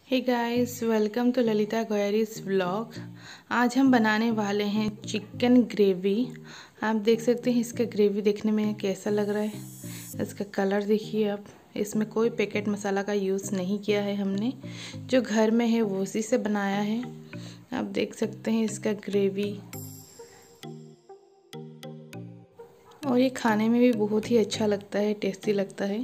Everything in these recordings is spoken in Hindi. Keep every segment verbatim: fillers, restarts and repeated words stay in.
Hey guys, welcome to Lalita गोयरीज व्लॉग। आज हम बनाने वाले हैं चिकन ग्रेवी। आप देख सकते हैं इसका ग्रेवी देखने में कैसा लग रहा है। इसका कलर देखिए आप। इसमें कोई पैकेट मसाला का यूज़ नहीं किया है हमने, जो घर में है वो उसी से बनाया है। आप देख सकते हैं इसका ग्रेवी, और ये खाने में भी बहुत ही अच्छा लगता है, टेस्टी लगता है।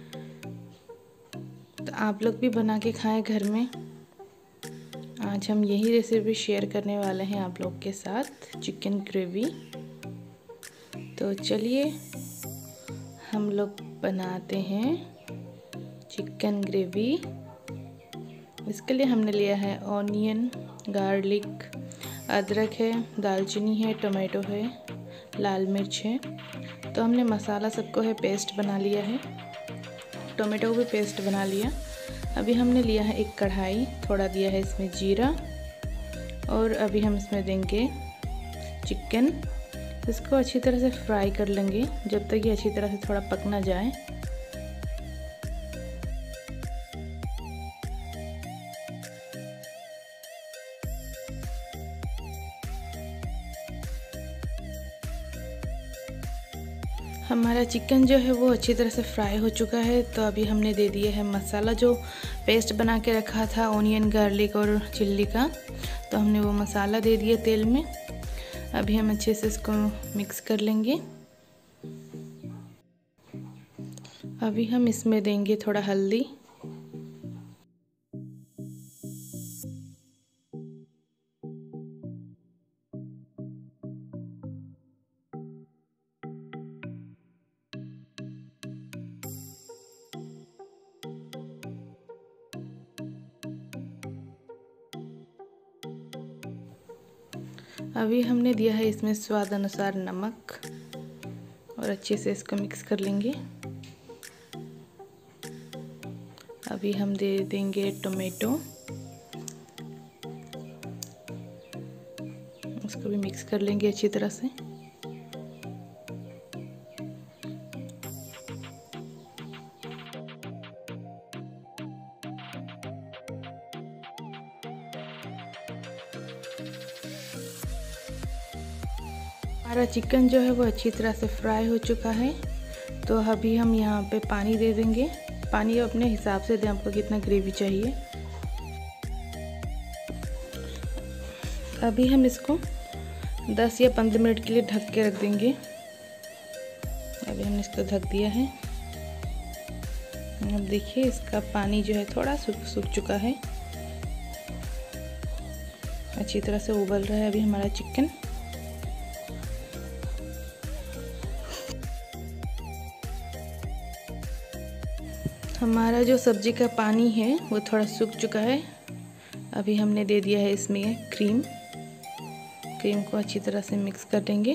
तो आप लोग भी बना के खाएं घर में। आज हम यही रेसिपी शेयर करने वाले हैं आप लोग के साथ, चिकन ग्रेवी। तो चलिए हम लोग बनाते हैं चिकन ग्रेवी। इसके लिए हमने लिया है ऑनियन, गार्लिक, अदरक है, दालचीनी है, टोमेटो है, लाल मिर्च है। तो हमने मसाला सबको है पेस्ट बना लिया है, टोमेटो को भी पेस्ट बना लिया। अभी हमने लिया है एक कढ़ाई, थोड़ा दिया है इसमें जीरा, और अभी हम इसमें देंगे चिकन। इसको अच्छी तरह से फ्राई कर लेंगे जब तक ये अच्छी तरह से थोड़ा पक ना जाए। हमारा चिकन जो है वो अच्छी तरह से फ्राई हो चुका है। तो अभी हमने दे दिया है मसाला, जो पेस्ट बना के रखा था ऑनियन, गार्लिक और चिल्ली का। तो हमने वो मसाला दे दिया तेल में। अभी हम अच्छे से इसको मिक्स कर लेंगे। अभी हम इसमें देंगे थोड़ा हल्दी, अभी हमने दिया है इसमें स्वाद अनुसार नमक, और अच्छे से इसको मिक्स कर लेंगे। अभी हम दे देंगे टोमेटो, उसको भी मिक्स कर लेंगे अच्छी तरह से। हमारा चिकन जो है वो अच्छी तरह से फ्राई हो चुका है। तो अभी हम यहाँ पे पानी दे देंगे। पानी अपने हिसाब से दें, आपको कितना ग्रेवी चाहिए। अभी हम इसको दस या पंद्रह मिनट के लिए ढक के रख देंगे। अभी हमने इसको ढक दिया है। अब देखिए इसका पानी जो है थोड़ा सूख सूख चुका है, अच्छी तरह से उबल रहा है अभी हमारा चिकन। हमारा जो सब्जी का पानी है वो थोड़ा सूख चुका है। अभी हमने दे दिया है इसमें क्रीम। क्रीम को अच्छी तरह से मिक्स कर देंगे।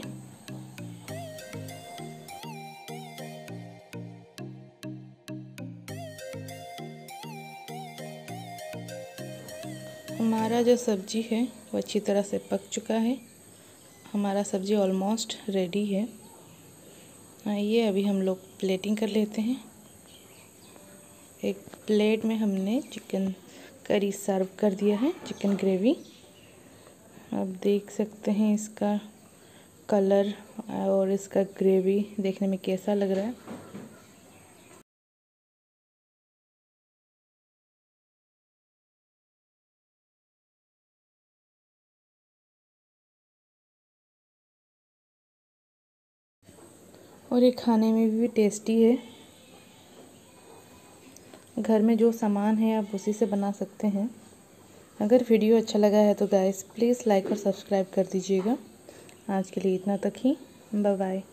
हमारा जो सब्जी है वो अच्छी तरह से पक चुका है। हमारा सब्जी ऑलमोस्ट रेडी है। आइए अभी हम लोग प्लेटिंग कर लेते हैं। एक प्लेट में हमने चिकन करी सर्व कर दिया है, चिकन ग्रेवी। आप देख सकते हैं इसका कलर और इसका ग्रेवी देखने में कैसा लग रहा है। और ये खाने में भी टेस्टी है। घर में जो सामान है आप उसी से बना सकते हैं। अगर वीडियो अच्छा लगा है तो गाइस प्लीज़ लाइक और सब्सक्राइब कर दीजिएगा। आज के लिए इतना तक ही। Bye bye.